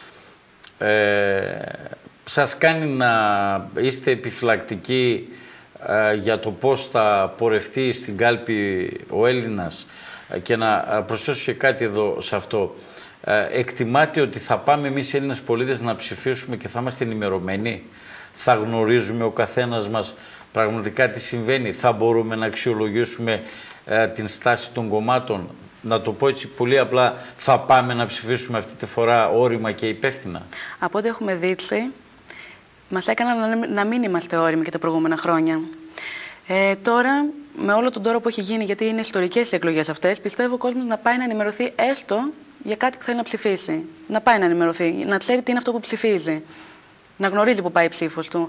σας κάνει να είστε επιφυλακτικοί για το πώς θα πορευτεί στην κάλπη ο Έλληνας? Και να προσθέσω και κάτι εδώ σε αυτό. Εκτιμάτε ότι θα πάμε εμείς οι Έλληνες πολίτες να ψηφίσουμε και θα είμαστε ενημερωμένοι? Θα γνωρίζουμε ο καθένας μας πραγματικά τι συμβαίνει? Θα μπορούμε να αξιολογήσουμε την στάση των κομμάτων? Να το πω έτσι πολύ απλά, θα πάμε να ψηφίσουμε αυτή τη φορά όρημα και υπεύθυνα? Από ό,τι έχουμε δείξει, μας έκαναν να μην είμαστε όριμοι και τα προηγούμενα χρόνια. Τώρα, με όλο τον τόρο που έχει γίνει, γιατί είναι ιστορικές οι εκλογές αυτές, πιστεύω ο κόσμος να πάει να ενημερωθεί έστω για κάτι που θέλει να ψηφίσει. Να πάει να ενημερωθεί, να ξέρει τι είναι αυτό που ψηφίζει. Να γνωρίζει που πάει η ψήφος του.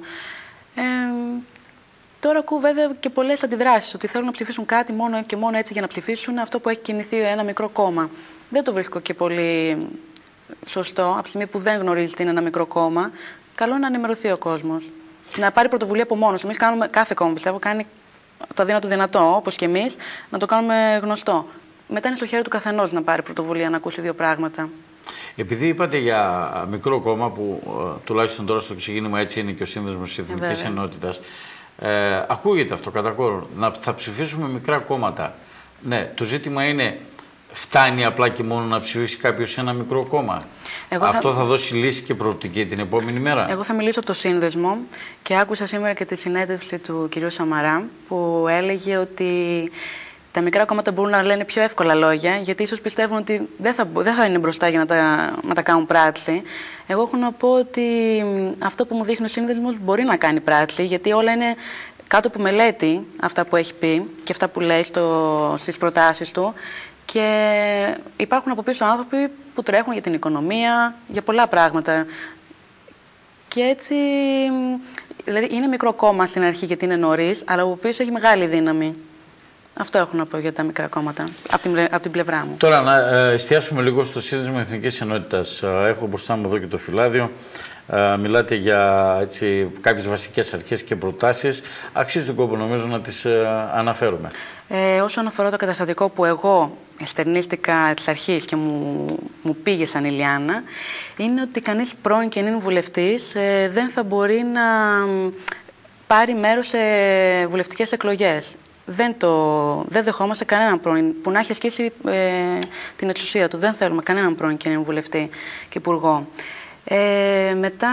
Τώρα ακούω βέβαια και πολλές αντιδράσεις ότι θέλουν να ψηφίσουν κάτι μόνο και μόνο έτσι για να ψηφίσουν αυτό που έχει κινηθεί ένα μικρό κόμμα. Δεν το βρίσκω και πολύ σωστό, από τη στιγμή που δεν γνωρίζει τι είναι ένα μικρό κόμμα. Καλό να ενημερωθεί ο κόσμος. Να πάρει πρωτοβουλία από μόνος. Εμείς κάνουμε, κάθε κόμμα πιστεύω, κάνει το αδύνατο δυνατό, όπως και εμείς, να το κάνουμε γνωστό. Μετά είναι στο χέρι του καθενός να πάρει πρωτοβουλία, να ακούσει δύο πράγματα. Επειδή είπατε για μικρό κόμμα, που τουλάχιστον τώρα στο ξεκίνημα έτσι είναι και ο Σύνδεσμος της Εθνικής Ενότητας, ακούγεται αυτό κατά κόρον. Θα ψηφίσουμε μικρά κόμματα. Ναι, το ζήτημα είναι, φτάνει απλά και μόνο να ψηφίσει κάποιος ένα μικρό κόμμα? Αυτό θα δώσει λύση και προοπτική την επόμενη μέρα? Εγώ θα μιλήσω από το Σύνδεσμο και άκουσα σήμερα και τη συνέντευξη του κυρίου Σαμαρά που έλεγε ότι τα μικρά κόμματα μπορούν να λένε πιο εύκολα λόγια, γιατί ίσως πιστεύουν ότι δεν θα είναι μπροστά για να τα κάνουν πράξη. Εγώ έχω να πω ότι αυτό που μου δείχνει ο Σύνδεσμος μπορεί να κάνει πράξη, γιατί όλα είναι κάτω από μελέτη, αυτά που έχει πει και αυτά που λέει στις προτάσεις του. Και υπάρχουν από πίσω άνθρωποι που τρέχουν για την οικονομία, για πολλά πράγματα. Και έτσι, δηλαδή είναι μικρό κόμμα στην αρχή γιατί είναι νωρίς, αλλά από πίσω έχει μεγάλη δύναμη. Αυτό έχω να πω για τα μικρά κόμματα, από την πλευρά μου. Τώρα να εστιάσουμε λίγο στο Σύνδεσμο Εθνικής Ενότητας. Έχω μπροστά μου εδώ και το φυλάδιο. Μιλάτε για κάποιες βασικές αρχές και προτάσεις. Αξίζει τον κόπο νομίζω να τις αναφέρουμε. Όσον αφορά το καταστατικό που εγώ εστερνίστηκα εξ αρχής και μου πήγε σαν Ηλιάνα, είναι ότι κανείς πρώην και νυν βουλευτής δεν θα μπορεί να πάρει μέρος σε βουλευτικές εκλογές. Δεν δεχόμαστε κανέναν πρώην που να έχει ασκήσει την εξουσία του. Δεν θέλουμε κανέναν πρώην και νυν βουλευτή και υπουργό. Μετά,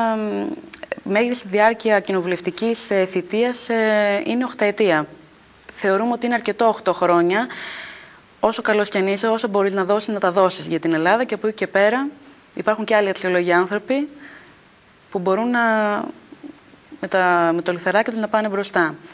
μέγιστη διάρκεια κοινοβουλευτικής θητείας είναι 8 ετία. Θεωρούμε ότι είναι αρκετό 8 χρόνια. Όσο καλός κι αν είσαι, όσο μπορείς να δώσεις, να τα δώσεις για την Ελλάδα, και από εκεί και πέρα υπάρχουν και άλλοι αξιολογοί άνθρωποι που μπορούν με το λιθαράκι του να πάνε μπροστά.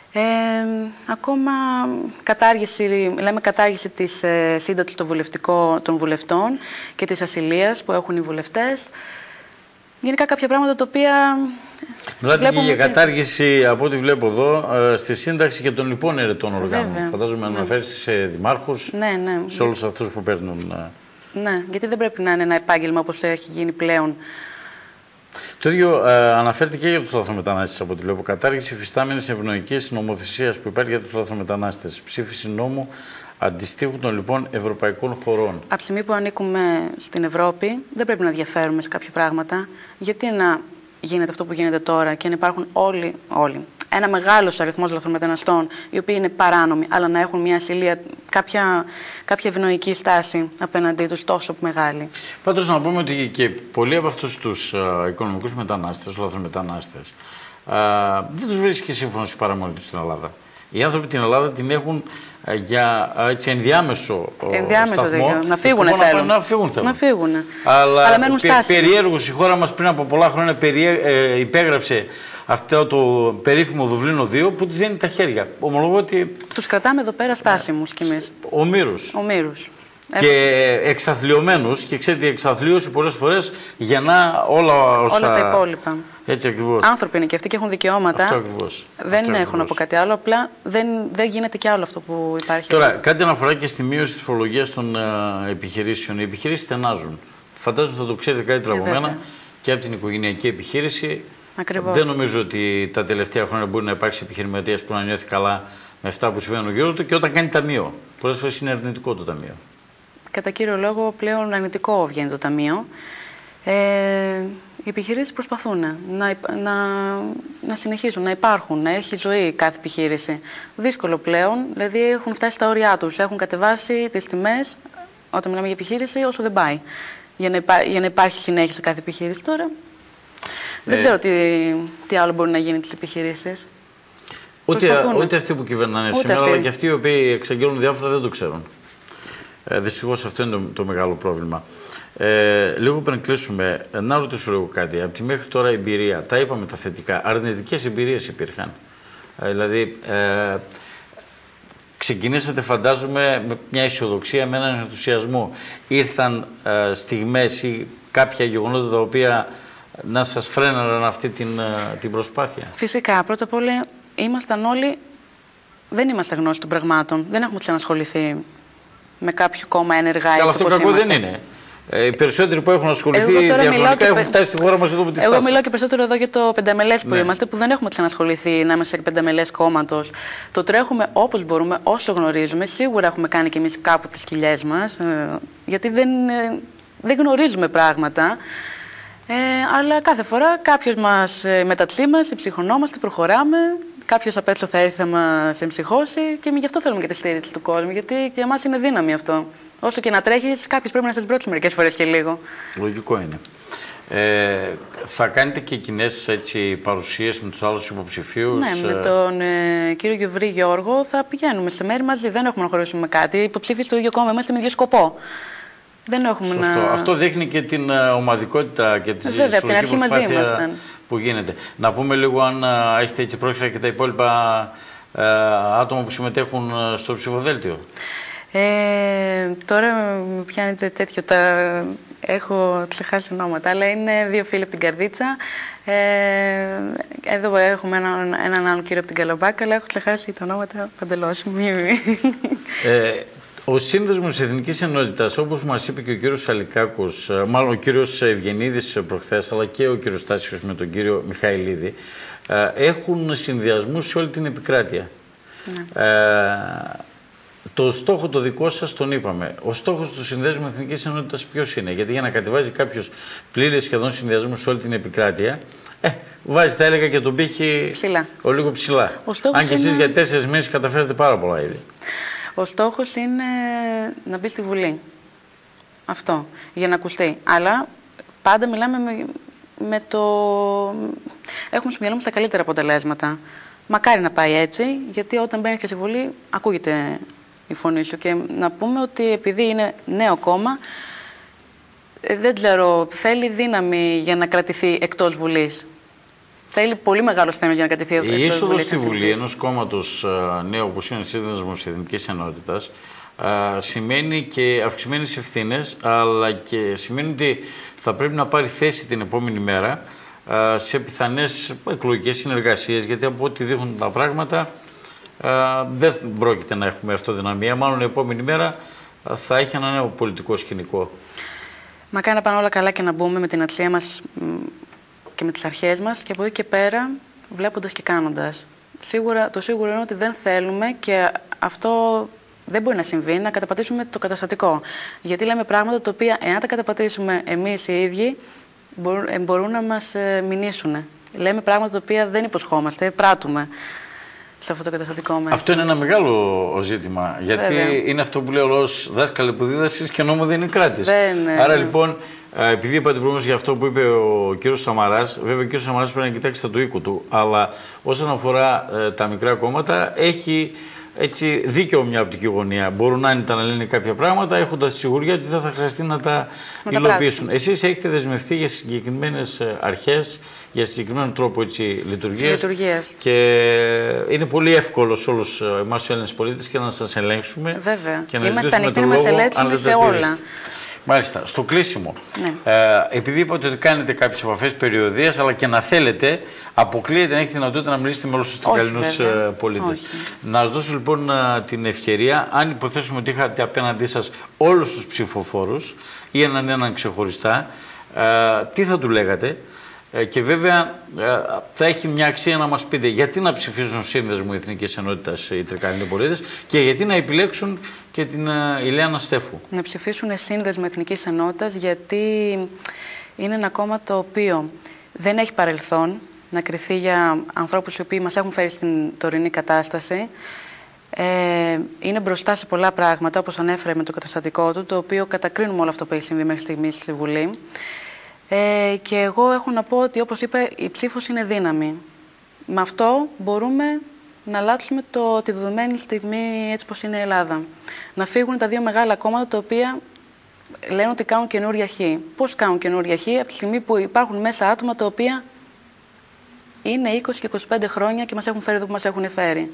Ακόμα λέμε κατάργηση της σύνταξης των βουλευτών και της ασυλίας που έχουν οι βουλευτές. Γενικά κάποια πράγματα τα οποία... Μιλάτε και για κατάργηση, από ό,τι βλέπω εδώ, στη σύνταξη και των λοιπών ερετών οργάνων. Βέβαια. Φαντάζομαι να αναφέρεστε σε δημάρχους, σε όλους αυτούς που παίρνουν... Ναι, γιατί δεν πρέπει να είναι ένα επάγγελμα όπως έχει γίνει πλέον. Το ίδιο αναφέρεται και για τους λαθρομετανάστες, από ό,τι βλέπω. Κατάργηση υφιστάμενης ευνοϊκής νομοθεσίας που υπάρχει για τους λαθρομετανάστες. Ψήφιση νόμου αντιστοίχου των λοιπόν ευρωπαϊκών χωρών. Από τη στιγμή που ανήκουμε στην Ευρώπη, δεν πρέπει να διαφέρουμε σε κάποια πράγματα. Γιατί να γίνεται αυτό που γίνεται τώρα και να υπάρχουν όλοι ένα μεγάλος αριθμός λαθρομεταναστών, οι οποίοι είναι παράνομοι, αλλά να έχουν μια ασυλία, κάποια ευνοϊκή στάση απέναντί τους τόσο μεγάλη. Πάντως να πούμε ότι και πολλοί από αυτούς τους οικονομικούς μετανάστες, λαθρομετανάστες, δεν τους βρίσκει σύμφωνος η παραμονή τους στην Ελλάδα. Οι άνθρωποι την Ελλάδα την έχουν για ενδιάμεσο σταθμό. Να φύγουν θέλουν. Να φύγουν. Αλλά μένουν περιέργως η χώρα μας πριν από πολλά χρόνια υπέγραψε αυτό το περίφημο Δουβλίνο 2 που της δίνει τα χέρια. Ομολογώ ότι... Τους κρατάμε εδώ πέρα στάσιμους κι εμείς. Ομήρους. Και εξαθλιωμένους. Και ξέρετε, η εξαθλίωση πολλές φορές γεννά όλα τα υπόλοιπα. Έτσι ακριβώς. Άνθρωποι είναι και αυτοί και έχουν δικαιώματα. Αυτό ακριβώς. Δεν έχουν από κάτι άλλο. Απλά δεν γίνεται κι άλλο αυτό που υπάρχει. Τώρα, κάτι αναφορά και στη μείωση της φορολογίας των επιχειρήσεων. Οι επιχειρήσεις στενάζουν. Φαντάζομαι θα το ξέρετε καλύτερα από μένα και από την οικογενειακή επιχείρηση. Ακριβώς. Δεν νομίζω ότι τα τελευταία χρόνια μπορεί να υπάρξει επιχειρηματίας που να νιώθει καλά με αυτά που συμβαίνουν γύρω του και όταν κάνει ταμείο. Πολλές φορές είναι αρνητικό το ταμείο. Κατά κύριο λόγο, πλέον αρνητικό βγαίνει το ταμείο. Οι επιχειρήσεις προσπαθούν να συνεχίσουν, να υπάρχουν, να έχει ζωή κάθε επιχείρηση. Δύσκολο πλέον, δηλαδή έχουν φτάσει στα όρια τους, έχουν κατεβάσει τις τιμές, όταν μιλάμε για επιχείρηση, όσο δεν πάει. Για να υπάρχει συνέχεια σε κάθε επιχείρηση τώρα. Δεν ξέρω τι άλλο μπορεί να γίνει τις επιχειρήσεις. Ούτε αυτοί που κυβερνάνε σήμερα, αλλά και αυτοί οι οποίοι εξαγγέλνουν διάφορα δεν το ξέρουν. Δυστυχώς αυτό είναι το μεγάλο πρόβλημα. Λίγο πριν κλείσουμε, να ρωτήσω λίγο κάτι. Από τη μέχρι τώρα εμπειρία, τα είπαμε τα θετικά, αρνητικές εμπειρίες υπήρχαν. Δηλαδή, ξεκινήσατε φαντάζομαι με μια αισιοδοξία, με έναν ενθουσιασμό. Ήρθαν στιγμές ή κάποια γεγονότα τα οποία να σας φρέναραν αυτή την προσπάθεια? Φυσικά, πρώτα απ' όλα δεν είμαστε γνώστοι των πραγμάτων. Δεν έχουμε ξανασχοληθεί με κάποιο κόμμα ενεργά έτσι όπως είμαστε. Αυτό κακό δεν είναι. Οι περισσότεροι που έχουν ασχοληθεί διαχρονικά έχουν φτάσει στη χώρα μας εδώ που τη φτάσαμε. Εγώ μιλάω και περισσότερο εδώ για το πενταμελές που είμαστε, που δεν έχουμε ξανασχοληθεί να είμαστε σε πενταμελές κόμματος. Το τρέχουμε όπως μπορούμε, όσο γνωρίζουμε. Σίγουρα έχουμε κάνει κι εμείς κάπου τις κοιλιές μας, γιατί δεν γνωρίζουμε πράγματα. Αλλά κάθε φορά κάποιος μας μεταψεί μας, ψυχωνόμαστε, προχωράμε. Κάποιος απ' έξω θα έρθει, θα μας εμψυχώσει και γι' αυτό θέλουμε και τη στήριξη του κόσμου. Γιατί και για εμάς είναι δύναμη αυτό. Όσο και να τρέχεις, κάποιος πρέπει να σας μπρόξει μερικές φορές και λίγο. Λογικό είναι. Θα κάνετε και κοινές παρουσίες με τους άλλους υποψηφίους? Ναι, με τον κύριο Γιουβρή Γιώργο θα πηγαίνουμε σε μέρη μαζί. Δεν έχουμε να χωρίσουμε με κάτι. Οι υποψήφοι στο ίδιο κόμμα είμαστε με ίδιο σκοπό. Δεν έχουμε Σωστό. Αυτό δείχνει και την ομαδικότητα και τη βέβαια, από την αρχή μαζί ήμασταν. Που γίνεται. Να πούμε λίγο αν έχετε έτσι πρόκειται και τα υπόλοιπα άτομα που συμμετέχουν στο ψηφοδέλτιο. Τώρα μου πιάνετε τέτοιο, έχω ξεχάσει ονόματα, αλλά είναι δύο φίλοι από την Καρδίτσα. Εδώ έχουμε έναν άλλο κύριο από την Καλαμπάκα, αλλά έχω ξεχάσει τα ονόματα παντελώς. Ο Σύνδεσμος Εθνικής Ενότητας, όπως μας είπε και ο κύριος Αλικάκος, μάλλον ο κύριος Ευγενίδης προχθές, αλλά και ο κύριος Στάσιος με τον κύριο Μιχαηλίδη, έχουν συνδυασμούς σε όλη την επικράτεια. Ναι. Το στόχο το δικό σας τον είπαμε. Ο στόχος του Συνδέσμου Εθνικής Ενότητας ποιος είναι? Γιατί για να κατεβάζει κάποιος πλήρες σχεδόν συνδυασμούς σε όλη την επικράτεια, βάζει, θα έλεγα, και τον πύχη λίγο ψηλά. Αν και εσείς για 4 μήνες καταφέρετε πάρα πολλά ήδη. Ο στόχος είναι να μπει στη Βουλή. Αυτό, για να ακουστεί. Αλλά πάντα μιλάμε έχουμε στο μυαλό μας τα καλύτερα αποτελέσματα. Μακάρι να πάει έτσι, γιατί όταν μπαίνει και στη Βουλή ακούγεται η φωνή σου. Και να πούμε ότι επειδή είναι νέο κόμμα, δεν ξέρω, θέλει δύναμη για να κρατηθεί εκτός Βουλής. θέλει πολύ μεγάλο στένο για να κατηθεί η είσοδος στη Βουλή ενός κόμματος νέου όπως είναι ο Σύνδεσμος Εθνικής Ενότητας σημαίνει και αυξημένες ευθύνες, αλλά και σημαίνει ότι θα πρέπει να πάρει θέση την επόμενη μέρα σε πιθανές εκλογικές συνεργασίες, γιατί από ό,τι δείχνουν τα πράγματα δεν πρόκειται να έχουμε αυτοδυναμία. Μάλλον η επόμενη μέρα θα έχει ένα νέο πολιτικό σκηνικό. Μακάρι να πάνε όλα καλά και να μπούμε με την ατλία μας και με τις αρχές μας και από εκεί και πέρα βλέποντας και κάνοντας. Το σίγουρο είναι ότι δεν θέλουμε και αυτό δεν μπορεί να συμβεί, να καταπατήσουμε το καταστατικό. Γιατί λέμε πράγματα τα οποία, εάν τα καταπατήσουμε εμείς οι ίδιοι, μπορούν να μας μηνύσουν. Λέμε πράγματα τα οποία δεν υποσχόμαστε, πράττουμε σε αυτό το καταστατικό μέσα. Αυτό είναι ένα μεγάλο ζήτημα. Γιατί βέβαια, είναι αυτό που λέει ο λόγος δάσκαλε που δίδασες και νόμο δεν είναι κράτης. Άρα λοιπόν, επειδή είπατε προηγουμένως για αυτό που είπε ο κύριος Σαμαράς, βέβαια ο κύριος Σαμαράς πρέπει να κοιτάξει το οίκο του. Αλλά όσον αφορά τα μικρά κόμματα, έχει έτσι δίκαιο μια οπτική γωνία. Μπορούν άνετα να λένε κάποια πράγματα, έχοντας τη σιγουριά ότι δεν θα χρειαστεί να τα υλοποιήσουν. Εσείς έχετε δεσμευτεί για συγκεκριμένες αρχές, για συγκεκριμένο τρόπο λειτουργίας. Και είναι πολύ εύκολο σε όλους εμάς τους Έλληνες πολίτες και να σας ελέγξουμε. Βέβαια. Και να είμαστε ανοιχτοί να μας ελέγξουμε σε όλα. Μάλιστα. Στο κλείσιμο, επειδή είπατε ότι κάνετε κάποιες επαφές περιοδίας, αλλά και να θέλετε, αποκλείεται να έχετε δυνατότητα να μιλήσετε με όλους τους Τρικαλινούς πολίτες. Να σας δώσω λοιπόν την ευκαιρία, αν υποθέσουμε ότι είχατε απέναντί σας όλους τους ψηφοφόρους ή έναν ξεχωριστά, τι θα του λέγατε? Και βέβαια θα έχει μια αξία να μας πείτε γιατί να ψηφίσουν Σύνδεσμο Εθνικής Ενότητας οι Τρικαλινοί πολίτες και γιατί να επιλέξουν και την Ηλιάνα Στέφου. Να ψηφίσουν Σύνδεσμο Εθνικής Ενότητας γιατί είναι ένα κόμμα το οποίο δεν έχει παρελθόν να κριθεί για ανθρώπους οι οποίοι μας έχουν φέρει στην τωρινή κατάσταση. Είναι μπροστά σε πολλά πράγματα, όπως ανέφερε με το καταστατικό του, το οποίο κατακρίνουμε όλο αυτό που έχει συμβεί μέχρι στιγμής στη Βουλή. Και εγώ έχω να πω ότι, όπως είπα, η ψήφος είναι δύναμη. Με αυτό μπορούμε να αλλάξουμε τη δεδομένη στιγμή έτσι πως είναι η Ελλάδα. Να φύγουν τα δύο μεγάλα κόμματα τα οποία λένε ότι κάνουν καινούρια χ. Πώς κάνουν καινούρια χ? Από τη στιγμή που υπάρχουν μέσα άτομα τα οποία είναι 20 και 25 χρόνια και μας έχουν φέρει εδώ που μας έχουν φέρει.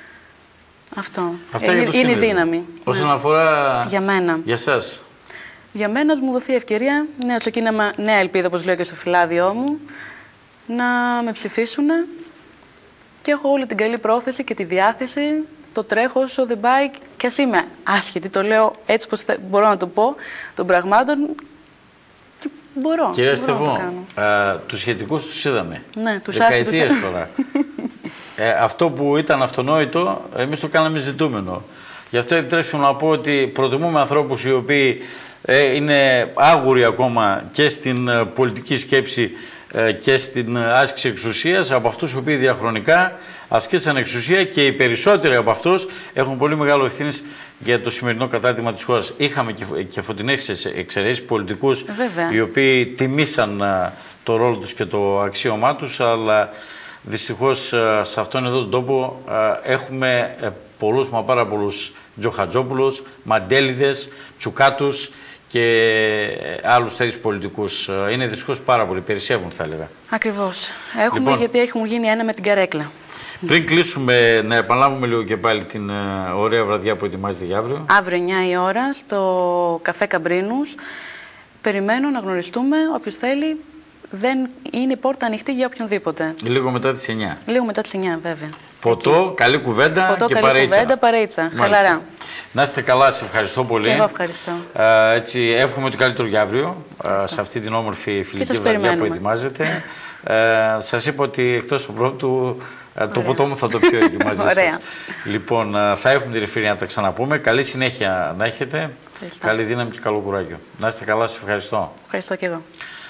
Αυτό είναι η δύναμη. Όσον αφορά για μένα. Για σας. Για μένα μου δοθεί ευκαιρία, νέο ξεκίνημα, νέα ελπίδα, όπως λέω και στο φυλάδιό μου, να με ψηφίσουν και έχω όλη την καλή πρόθεση και τη διάθεση, το τρέχω όσο δεν πάει και ας είμαι άσχετη, το λέω έτσι πως μπορώ να το πω, των πραγμάτων και μπορώ. Κυρία Στεφού, τους σχετικούς τους είδαμε. Ναι, τους δεκαετίες τώρα. Αυτό που ήταν αυτονόητο, εμείς το κάναμε ζητούμενο. Γι' αυτό επιτρέψτε μου να πω ότι προτιμούμε ανθρώπους οι οποίοι είναι άγουροι ακόμα και στην πολιτική σκέψη και στην άσκηση εξουσίας από αυτούς οι οποίοι διαχρονικά ασκήσαν εξουσία και οι περισσότεροι από αυτούς έχουν πολύ μεγάλο ευθύνη για το σημερινό κατάρτιμα της χώρας. Είχαμε και φωτεινές εξαιρέσεις πολιτικούς οι οποίοι τιμήσαν το ρόλο τους και το αξίωμά τους, αλλά δυστυχώς σε αυτόν εδώ τον τόπο έχουμε πολλούς μα πάρα πολλούς Τζοχατζόπουλους, Μαντέλιδες, Τσουκάτους και άλλους τέτοιους πολιτικούς. Είναι δυστυχώς πάρα πολύ, περισσεύουν θα έλεγα. Ακριβώς. Έχουμε λοιπόν, γιατί έχουν γίνει ένα με την καρέκλα. Πριν κλείσουμε, να επαναλάβουμε λίγο και πάλι την ωραία βραδιά που ετοιμάζεται για αύριο. Αύριο 9 η ώρα στο Καφέ Καμπρίνους. Περιμένω να γνωριστούμε, όποιος θέλει. Δεν είναι η πόρτα ανοιχτή για οποιονδήποτε. Λίγο μετά τις 9. Λίγο μετά τις 9 βέβαια. Ποτό, εκεί. Καλή κουβέντα Ποτό, και καλή παρέιτσα. Κουβέντα, παρέιτσα. Χαλαρά. Να είστε καλά, σε ευχαριστώ πολύ. Και εγώ ευχαριστώ. Έτσι, εύχομαι ότι καλύτερο για αύριο, σε αυτή την όμορφη φιλική βραδιά που ετοιμάζετε. Σας είπα ότι εκτός του πρώτου, το ποτό μου θα το πιω εκεί μαζί σας. Λοιπόν, θα έχουμε την ευκαιρία να τα ξαναπούμε. Καλή συνέχεια να έχετε. Ευχαριστώ. Καλή δύναμη και καλό κουράγιο. Να είστε καλά, σε ευχαριστώ. Ευχαριστώ και εγώ.